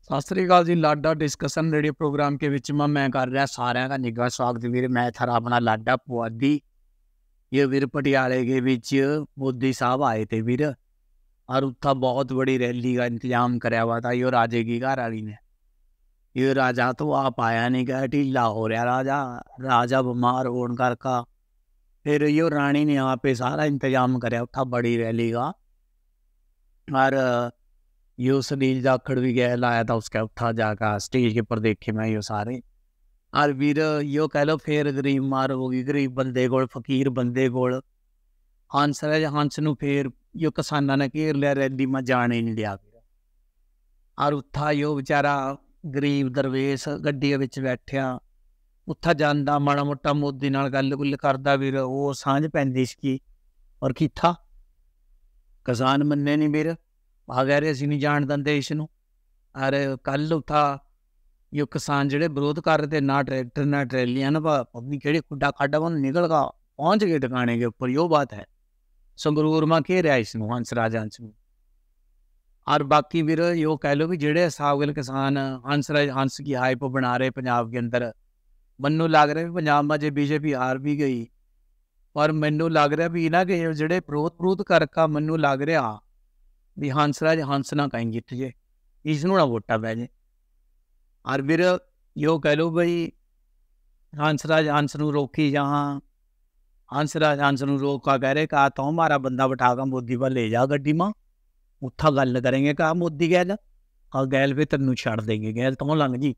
ਸਤਿ ਸ੍ਰੀ ਅਕਾਲ ਜੀ। ਲਾਡਾ ਡਿਸਕਸ਼ਨ ਰੇਡੀਓ ਪ੍ਰੋਗਰਾਮ ਕੇ ਵਿੱਚ ਮੈਂ ਕਰ ਰਿਹਾ ਸਾਰਿਆਂ ਦਾ ਨਿੱਘਾ ਸਵਾਗਤ ਵੀਰ। मैं था अपना लाडा पुआधी। ये वीर पटियाले के विच मोदी साहब आए थे वीर, और उत्था बहुत बड़ी रैली का इंतजाम कराया हुआ था। यो राजे की घर वाली ने, ये राजा तो आप आया नहीं, गया ढीला हो रहा राजा। राजा बीमार होने करका फिर यो रानी ने यहाँ पे सारा इंतजाम कराया उत्था बड़ी रैली का। और यो सुनील जाखड़ भी गया लाया था उसका उठा जाकर स्टेज के ऊपर देखे मैं यो सारे। और वीर यो कह लो फिर गरीब मार हो गई, गरीब बंदे कोल, फकीर बंदे कोल हंस रहा। हंस नूं फिर यो किसाना ने घेर लिया, रैली में जाने नहीं दिया। और उत्था यो बेचारा गरीब दरवेश गड्डी विच बैठिया, उत्था जांदा माड़ा मोटा मोदी नाल गल गुल करदा वीर। वो सांझ पैंदी सी और किथा किसान मन्ने नहीं वीर, आ कह रहे असीं नहीं जाण दिंदे इस नूं। अरे कल उत्था यो किसान जिहड़े विरोध कर रहे थे, ना ट्रैक्टर ना ट्रैलियां ना अपनी किहड़े खुड्डा खाड्डा बन निकल गा पहुँच गए टिकाणे के ऊपर। यो बात है, संगरूर में घेरिया इसनूं हंसराज हंस नूं। और बाकी वीर यो कह लो भी जिहड़े हिसाब नाल किसान हंसराज हंस की हाइप बना रहे पंजाब के अंदर, मैनूं लग रहा भी पंजाब में जे बीजेपी हार भी गई, पर मैनूं लग रहा भी इन्हां के जिहड़े विरोध करका मैनूं लग रहा भी हंसराज हंस ना कहीं जित जे, इसनूं ना वोटा पै जे। और फिर यो कह लो बई हंसराज हंस नूं रोकी जहाँ हंसराज हंस नूं रोका, कह रहे कहा तो हमारा बंदा बैठा कर मोदी पर ले जा गड्डी में, उत्था गल करेंगे। कहा मोदी गैल और गैल फिर तेनू छड़ देंगे, गैल तो लंघ जी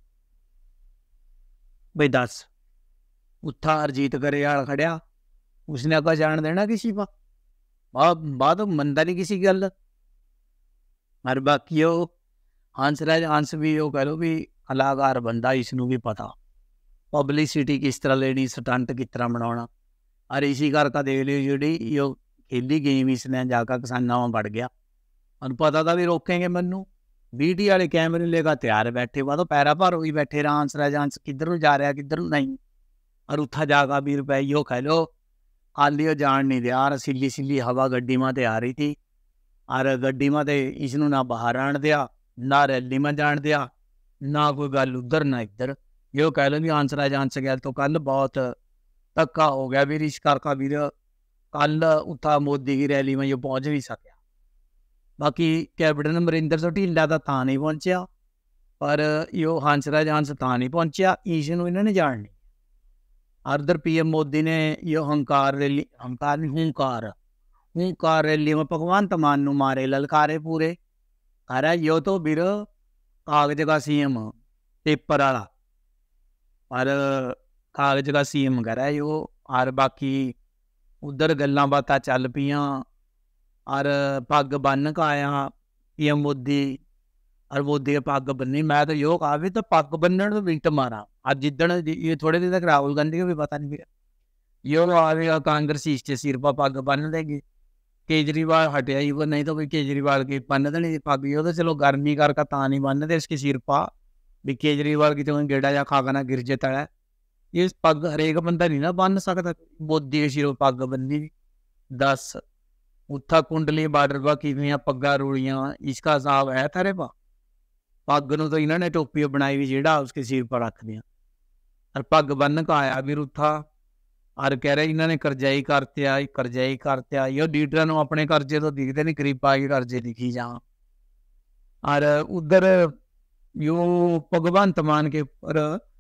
बई दस। उत्था हरजीत गरेवाल खड़िया, उसने अगर जान देना किसी पर बाद मंदा नहीं किसी गल। और बाकी वो हंसराज हंस भी वो कह लो भी कलाकार बंदा, इसनूं भी पता पब्लिसिटी किस तरह लेनी, स्टंट किस तरह बनाना। और इसी करके देख लियो जी यो खेली गेम इसने जाकर किसानों में बढ़ गया। और पता था भी रोकेंगे मैनू, बीटी वाले कैमरे लेकर तैयार बैठे हुआ, तो पैरा भर ही बैठे रहा हंसराज हंस किधर जा रहा किधर नहीं। और उत्था जाकर 20 रुपए यो कह लो खाली जान नहीं दिया। रसीली सीली हवा गड्डी में आ रही थी, और गड्डी में इसनूं ना बाहर आन दिया, ना रैली में जान दिया, ना कोई गल उधर ना इधर। यो कह लो भी हंसराज हंस गया तो कल बहुत धक्का हो गया वीर। इस करका वीर कल उत्था मोदी की रैली में यो पहुँच नहीं सकिया। बाकी कैप्टन अमरिंदर सिंह ढीला तो नहीं पहुँचा, पर यो हंसराज हंस नहीं पहुँचा, इसनूं इन्होंने जान नहीं। और इधर पीएम मोदी ने यो हंकार रैली, हंकार नहीं हूंकार रैली में भगवंत मान नूं मारे ललकारे पूरे। अरे यो तो वीर कागज का सीएम पेपर वाला, और कागज का सीएम करा यो। और बाकी उधर गल्लां बातां चल पियां, और पग बन के आया पीएम मोदी, और मोदी के पग बन्नी। मैं तो यो कहा भी तो पग बन्नण तो मिंट मारा। आज जिदन ये थोड़े दिन तक राहुल गांधी को भी पता नहीं फिर यो आवेगा कांग्रेस इसके सिर पर पग बन देंगे। केजरीवाल हटिया ही वो, नहीं तो भाई केजरीवाल की बन देनी पग। यो तो चलो गर्मी करके ता नहीं बनते इसके सिर पर भी केजरीवाल की तो गेड़ा या खा ना गिर जाता है। ये पग हरेक बंदा नहीं ना बन सकता, मोदी के सिरों पग बन्नी 10 उत्था कुंडली बार्डर पर कितनियां पग्गा रूड़ियां, इसका हिसाब है थारे पा। पग नूं तो इन्होंने टोपी बनाई भी जेड़ा उसके सिर पर रख दिया, और पग बन के आया भी उत्था। और कह रहे इन्होंने करजाई करते यो लीडर नूं अपने करजे तो दिखते नहीं, गरीबा के करजे दिखी जा। और उधर यो भगवंत मान के ऊपर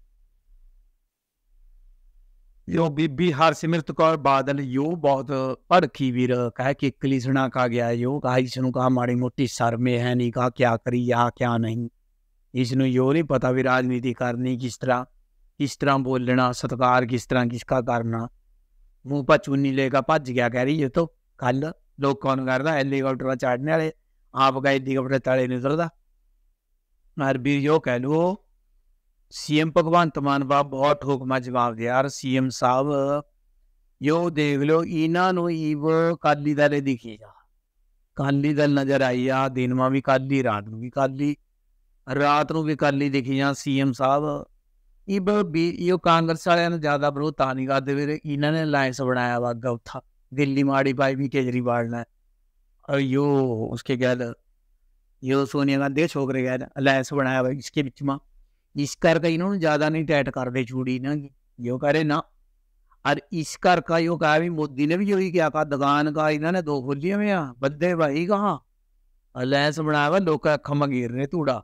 यो बीबी हरसिमरत कौर बादल यो बहुत भड़की वीर, कह किकली सुना कहा गया। यो कहा इसनूं कहा माड़ी मोटी सर में है नहीं, कहा क्या करी या क्या नहीं। इसनूं यो नहीं पता भी राजनीति करनी किस तरह बोलना, सत्कार किस तरह किसका करना। मुँह पर चुन्नी लेकर भज गया, कह रही ये तो कल लोग कौन करता हेलीकॉप्टर पर चढ़ने वाले, आप का हेलीकॉप्टर तले नहीं उतरता। और भी यो कह लो सीएम भगवंत मान बाब बहुत ठोकमा जवाब दिया। और सीएम साहब यो देख लो इन्हों इव काली दल दिखी जा, काली दल नजर आई आ, दिन में भी काली, रात में भी काली, रात में भी काली दिखी जा। सीएम साहब इब यो कांग्रेस वाले ने ज्यादा विरोध ता नहीं करते वीर, इन्होंने अलायंस बनाया वा अग्गा उत्था दिल्ली माड़ी पाई भी केजरीवाल ने, और यो उसके गैल जो सोनिया गांधी के छोकरे गए अलैंस बनाया हुआ इसके बिच में, इस करके इन्होंने ज़्यादा नहीं टाइट कर दे चूड़ी ना जो करे ना। और इस करके यो कहा भी मोदी ने भी यही क्या कहा, दुकान का इन्होंने 2 खोली हुई हैं, बंदे भाई कहाँ अलैंस बनाया हुआ, लोग अखा में गिर रहे तूड़ा।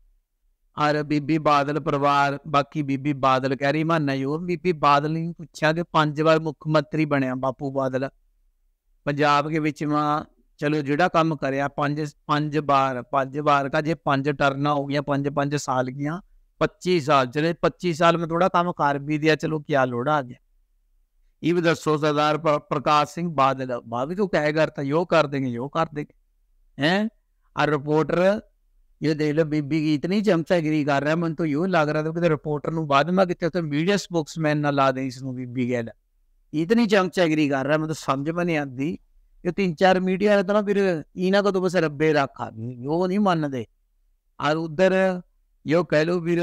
और बीबी बादल परिवार, बाकी बीबी बादल कह रही माना जो बीबी बादल ने पूछा कि 5 बार मुख्यमंत्री बनया बापू बादल पंजाब के विच में, चलो जिहड़ा काम करया 5 बार का जे 5 टर्न हो गया 5 साल की 25 साल, चले 25 साल में थोड़ा काम कर भी दिया, चलो क्या लोड़ आ गया। ये भी दसो सरदार प्रकाश सिंह बादल भी तो कह करता यो कर देंगे हैं। और रिपोर्टर ये देख लो बीबी की इतनी चमचागिरी कर रहा है, मन तो यो लग रहा था कि रिपोर्टर ਨੂੰ बाद में कितने मीडिया स्पोक्समैन ना ला दें इसनों बीबी गैल इतनी चमचागिरी कर रहा है, मतलब समझ में नहीं आती। ये 3-4 मीडिया रहता ना फिर इन्हों को तो बस रब्बे रखा यो नहीं मानते। और उधर यो कह लो फिर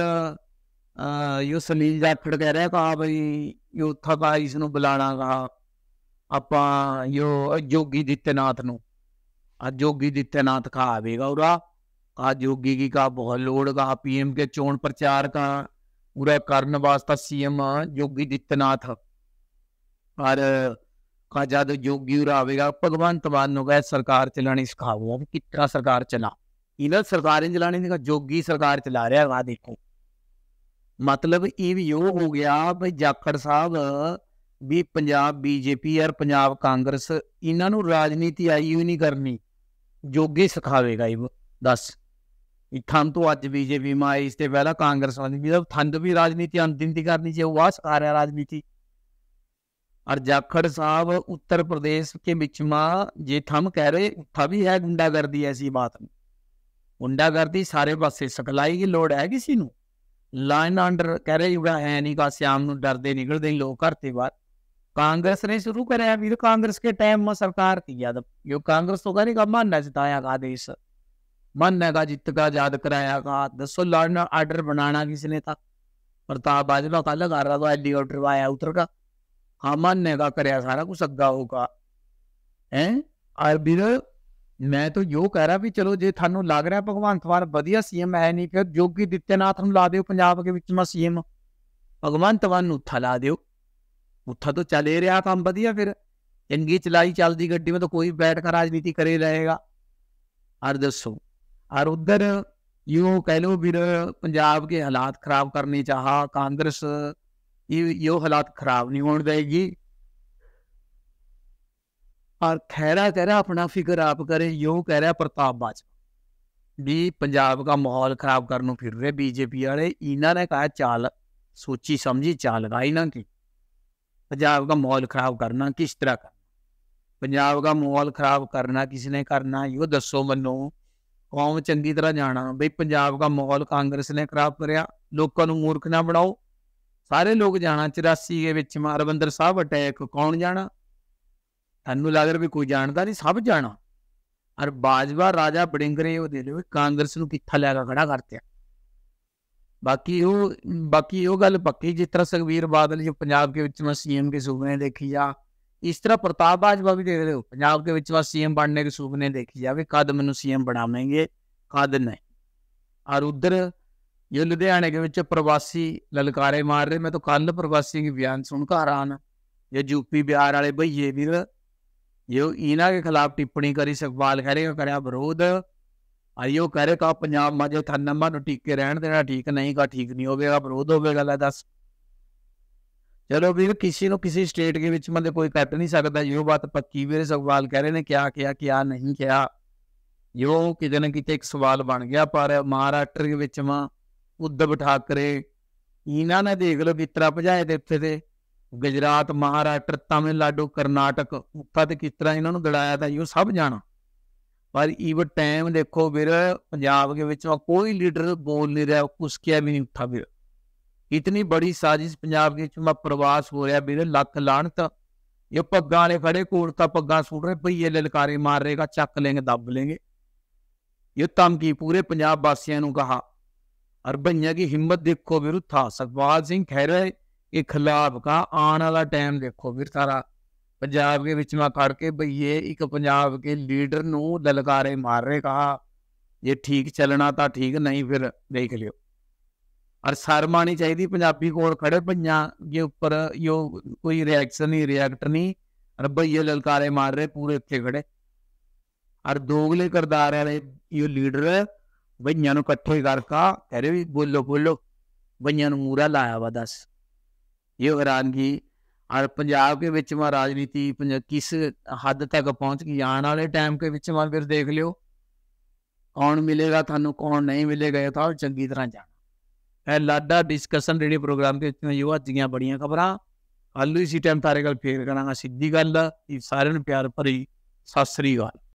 यो सुनील जाखड़ कह रहा कहा भाई यो था का इसनों बुलाना कहा आप यो योगी आदित्यनाथ नूं, योगी आदित्यनाथ का आवेगा उरा कहा योगी की का बहुत लोड कहा पीएम के चोन प्रचार का पूरा करने वास्ता सीएम योगी आदित्यनाथ। और कहा जब योगी उरा आवेगा भगवंत मान गए सरकार चलानी सिखाऊंगा, कितना सरकार चला इन्हें सरकार चलाने का योगी सरकार चला रहा है। देखो मतलब ये भी यो हो गया भाई जाखड़ साहब भी पंजाब बीजेपी और पंजाब कांग्रेस इन्हों राजनीति आई ही नहीं करनी, योगी सिखावेगा ये दस थन तो अज बीजेपी में आई इससे पहला कांग्रेस वाली भी थन भी राजनीति अंतिम की करनी चाहिए, वह सिखा रहा राजनीति। और जाखड़ साहब उत्तर प्रदेश के बीच में जे थम कह रहे उत्था भी है गुंडागर्दी, ऐसी बात नहीं गुंडागर्दी सारे पासे सिखलाई की लोड़ है किसी को, लाइन अंडर कह रहे जुड़ा है नहीं का श्याम डरते निकलते लोग घर से बाहर। कांग्रेस ने शुरू कराया भी कांग्रेस के टाइम में सरकार की याद यो कांग्रेस तो करेगा मानना जिताया का देश मानने का जित का याद कराया का दसो लॉ आर्डर बनाना किसने था, प्रताप बाजवा का लगा रहा था हेलीकॉप्टर आया उतर का हाँ मानने का कराया सारा कुछ अग्गा होगा है। और फिर मैं तो यो कह रहा भी चलो जे थानू लग रहा भगवंत मान वधिया सीएम है नहीं फिर योगी आदित्यनाथ ला दो पंजाब के विच में सीएम, भगवंत मान उत्था ला दो, उत्था तो चले रहा काम वधिया, फिर चंगी चलाई चलती गड्डी में तो कोई बैठ कर राजनीति करे रहेगा। और दसो और उधर यूं कह लो फिर पंजाब के हालात खराब करने चाहा कांग्रेस यो हालात खराब नहीं होने देगी। और खैरा कह रहा अपना फिक्र आप करे, यो कह रहा प्रताप बाजवा भी पंजाब का माहौल खराब करने फिर रहे बीजेपी वाले, इन्होंने कहा चाल सोची समझी चाल लगाई ना कि पंजाब का माहौल खराब करना किस तरह करना, पंजाब का माहौल खराब करना किसने करना यो दसो मनो, कौम चंगी तरह जाना बई पंजाब का माहौल कांग्रेस ने खराब कराया, लोगों को मूर्ख ना बनाओ, सारे लोग जाना 84 के विच में अरविंदर साहब अटैक कौन जाना, थानू लग रहा भी कोई जानता नहीं सब जाना। और बाजवा राजा बड़िंगरे वो दे लो कांग्रेस नूं कित्था लैके खड़ा करते। बाकी वो गल पक्की जिस तरह सुखबीर बादल जो पंजाब के विच में सीएम के सुपने देखी जा, इस तरह प्रताप बाजवा भी देख रहे हो पंजाब के विच में सीएम बनने के सुपने देखी जा भी कद मैनू सीएम बनावेंगे कद नहीं। और उधर ये लुधियाने के विच प्रवासी ललकारे मार रहे, मैं तो कल प्रवासी की बयान सुन कर आना ये यूपी बिहार वाले भईए भी यो इन्हों के खिलाफ टिप्पणी करी, सुखपाल खैरे का कराया विरोध, और यो कह रहे कहा पंजाब में जो थन्नमा टिके रहन देना ठीक नहीं का ठीक नहीं होगा विरोध होगा। दस चलो भी किसी को किसी स्टेट के विच में कोई कट नहीं सकता, यो बात पक्की भी सुखपाल कह रहे ने क्या किया क्या नहीं किया, यो किते न किते एक सवाल बन गया। पर महाराष्ट्र के विच में उद्धव ठाकरे इन्होंने देख लो किस तरह भजाए थे उत्थे ते, गुजरात महाराष्ट्र तमिलनाडु कर्नाटक उत्था ते किस तरह इन्होंने दड़ाया था यो सब जाना। पर इव टाइम देखो फिर पंजाब के विच कोई लीडर बोल नहीं रहा, कुछ किया भी नहीं उठा, फिर इतनी बड़ी साजिश पंजाब के प्रवास हो रहा फिर लख लानत, ये पग्गा वाले खड़े कोड़ता पग्गा सुट रहे भईए ललकारे मार रहेगा चक लेंगे दब लेंगे, ये धमकी पूरे पंजाब वासियों को कहा। और भईया की हिम्मत देखो फिर था सुखपाल सिंह खैरे के खिलाफ का आने वाला टाइम देखो फिर सारा पंजाब के विच में खड़ के भईए एक पंजाब के लीडर नूं ललकारे मार रहे कहा ਜੇ ਠੀਕ ਚੱਲਣਾ ਤਾਂ ਠੀਕ, ਨਹੀਂ ਫਿਰ ਦੇਖ ਲਿਓ। ਔਰ ਸ਼ਰਮ ਆਉਣੀ ਚਾਹੀਦੀ ਪੰਜਾਬੀ ਕੋਲ ਖੜੇ ਭਈਆਂ के ऊपर यो कोई रिएक्शन नहीं, रिएक्ट नहीं, और भैये ललकारे मार रहे पूरे इत्थे खड़े। और दोगले करदार वाले यो लीडर भईयां नूं इकट्ठे करके कह रहे भी बोलो बोलो, भईयां नूं मूहरा लाया वा। दस ये हैरानगी। और पंजाब के विच में राजनीति किस हद तक पहुँच गई, आने वाले टाइम के विच में फिर देख लियो कौन मिलेगा थानू, कौन नहीं मिलेगा, ये तो चंगी तरह जाना। लाडा डिस्कशन रेडियो प्रोग्राम के यो अज दियां बड़ियां खबरां। कल इसी टाइम तारे गल फेर करांगा। सीधी गल सारिआं नूं प्यार भरी सत श्री अकाल।